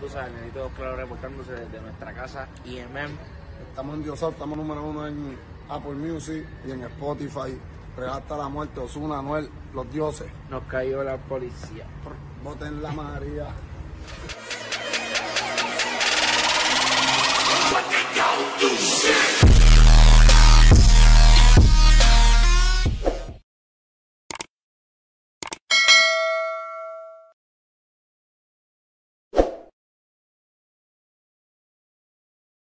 tú sabes, Nenito Claro reportándose desde nuestra casa IMM. Estamos endiosados, estamos número 1 en Apple Music y en Spotify. Real hasta la muerte, Ozuna, Anuel, los dioses. Nos cayó la policía. Voten la María.